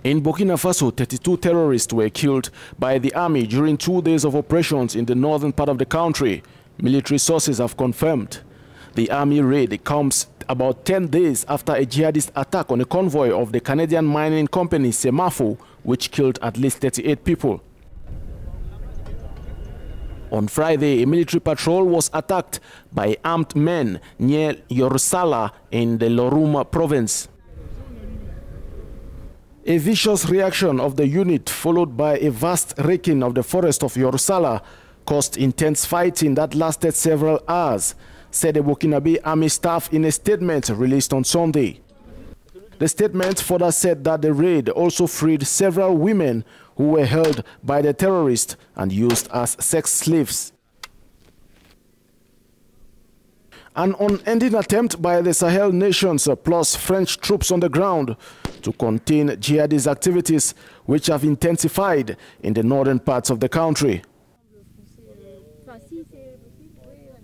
In Burkina Faso, 32 terrorists were killed by the army during 2 days of operations in the northern part of the country, military sources have confirmed. The army raid comes about 10 days after a jihadist attack on a convoy of the Canadian mining company Semafo, which killed at least 38 people. On Friday, a military patrol was attacked by armed men near Yorsala in the Loruma province. A vicious reaction of the unit, followed by a vast raking of the forest of Yorsala, caused intense fighting that lasted several hours, said the Burkinabe army staff in a statement released on Sunday. The statement further said that the raid also freed several women who were held by the terrorists and used as sex slaves. An unending attempt by the Sahel nations plus French troops on the ground to contain jihadist activities, which have intensified in the northern parts of the country.